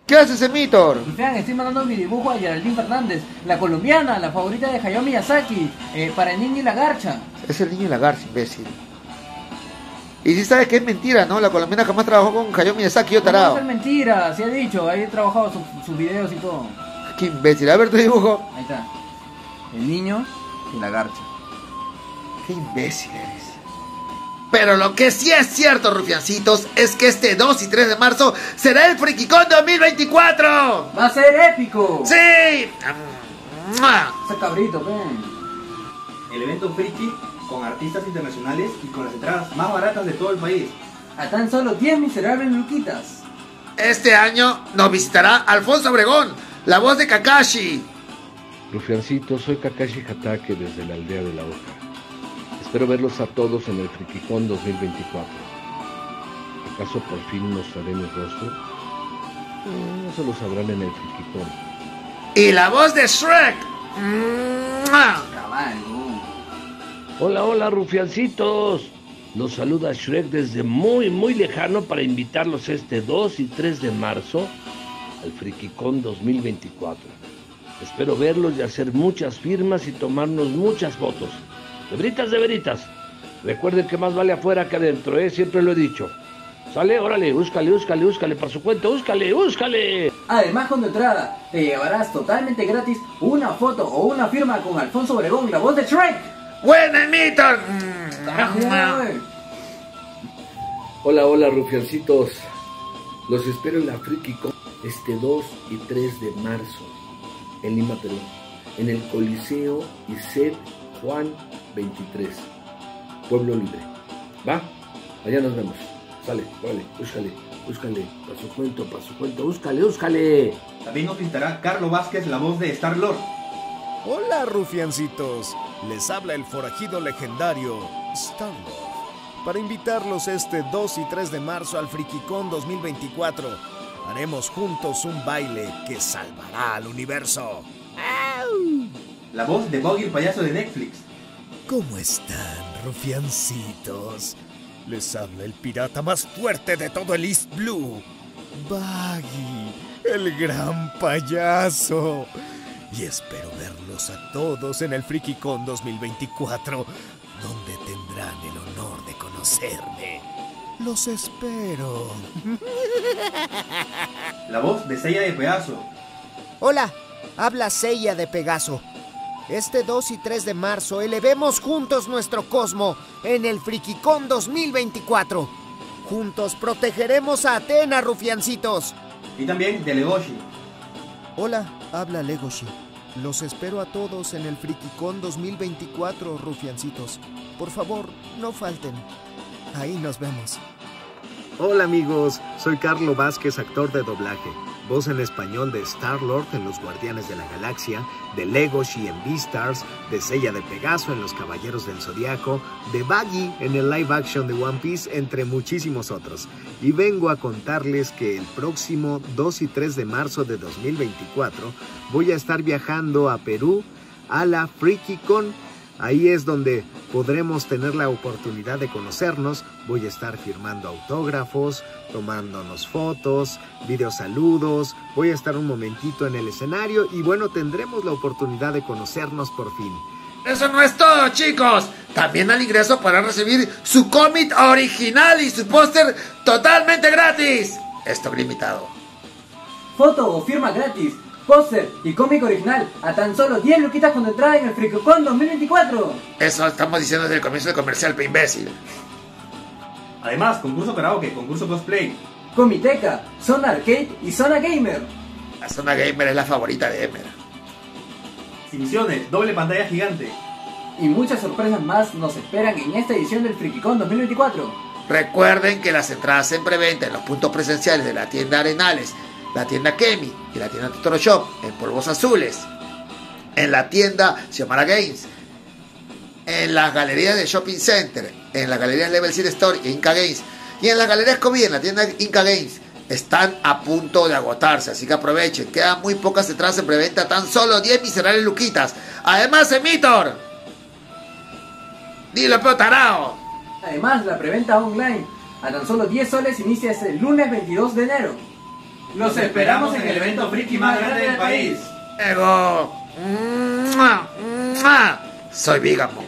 ¿Qué haces, Emitor? Vean, estoy mandando mi dibujo a Geraldine Fernández, la colombiana, la favorita de Hayao Miyazaki, para el niño y la garcha. Es el niño y la garza, imbécil. Y si sabes que es mentira, ¿no? La colombiana jamás trabajó con Hayao Miyazaki, yo tarado. No es mentira, se ha dicho, ahí he trabajado sus videos y todo. Qué imbécil, a ver tu dibujo. Ahí está. El niño y la garcha. Qué imbécil eres. Pero lo que sí es cierto, rufiancitos, es que este 2 y 3 de marzo será el FrikiCon 2024. ¡Va a ser épico! ¡Sí! Ese cabrito, ven. El evento friki con artistas internacionales y con las entradas más baratas de todo el país. A tan solo 10 miserables luquitas. Este año nos visitará Alfonso Obregón, la voz de Kakashi. Rufiancitos, soy Kakashi Hatake desde la aldea de la Hoja. Espero verlos a todos en el FrikiCon 2024. ¿Acaso por fin mostraré mi rostro? Eso lo sabrán en el FrikiCon. Y la voz de Shrek. Caballo. Hola, hola, rufiancitos. Los saluda Shrek desde muy lejano para invitarlos este 2 y 3 de marzo al FrikiCon 2024. Espero verlos y hacer muchas firmas y tomarnos muchas fotos. De veritas. Recuerden que más vale afuera que adentro, siempre lo he dicho. ¿Sale? Órale, búscale, para su cuenta, búscale. Además, con tu entrada, te llevarás totalmente gratis una foto o una firma con Alfonso Obregón, la voz de Shrek. ¡Buena, Emitor! Hola, rufiancitos. Los espero en la FrikiCon este 2 y 3 de marzo en Lima, Perú, en el Coliseo Icet Juan 23, Pueblo Libre. ¿Va? Allá nos vemos. Sale, órale, búscale, para su cuento, búscale. También nos visitará Carlo Vázquez, la voz de Star-Lord. Hola, rufiancitos. Les habla el forajido legendario Star-Lord para invitarlos este 2 y 3 de marzo al FrikiCon 2024. Haremos juntos un baile que salvará al universo. ¡Au! La voz de Buggy, el payaso de Netflix. ¿Cómo están, rufiancitos? Les habla el pirata más fuerte de todo el East Blue, Buggy, el gran payaso. Y espero verlos a todos en el FrikiCon 2024, donde tendrán el honor de conocerme. Los espero. La voz de Seiya de Pegaso. Hola, habla Seiya de Pegaso. Este 2 y 3 de marzo elevemos juntos nuestro cosmo en el FrikiCon 2024. Juntos protegeremos a Atena, rufiancitos. Y también de Legoshi. Hola, habla Legoshi. Los espero a todos en el FrikiCon 2024, rufiancitos. Por favor, no falten. Ahí nos vemos. Hola amigos, soy Carlo Vázquez, actor de doblaje, voz en español de Star-Lord en Los Guardianes de la Galaxia, de Legoshi en Beastars, de Seiya de Pegaso en Los Caballeros del Zodiaco, de Buggy en el live action de One Piece, entre muchísimos otros. Y vengo a contarles que el próximo 2 y 3 de marzo de 2024 voy a estar viajando a Perú a la FrikiCon. Ahí es donde podremos tener la oportunidad de conocernos. Voy a estar firmando autógrafos, tomándonos fotos, videosaludos. Voy a estar un momentito en el escenario y bueno, tendremos la oportunidad de conocernos por fin. Eso no es todo, chicos. También al ingreso podrán recibir su cómic original y su póster totalmente gratis. Stock limitado. Foto o firma gratis, póster y cómic original a tan solo 10 luquitas con entrada en el FrikiCon 2024. Eso estamos diciendo desde el comienzo del comercial, pe imbécil. Además, concurso karaoke, concurso cosplay. Comiteca, zona arcade y zona gamer. La zona gamer es la favorita de Emer. Exhibiciones, doble pantalla gigante. Y muchas sorpresas más nos esperan en esta edición del FrikiCon 2024. Recuerden que las entradas en preventa en los puntos presenciales de la tienda Arenales, la tienda Kemi y la tienda Totoro Shop en Polvos Azules, en la tienda Xiomara Games, en las galerías de Shopping Center, en las galerías Level City Store e Inca Games y en las galerías COVID en la tienda Inca Games están a punto de agotarse, así que aprovechen, quedan muy pocas entradas en preventa, tan solo 10 miserables luquitas. Además, Emitor, dilo, pero tarao. Además, la preventa online a tan solo 10 soles inicia el lunes 22 de enero. Los esperamos en el evento friki más grande del país. Ego. ¡Mua! ¡Mua! Soy Vígamo.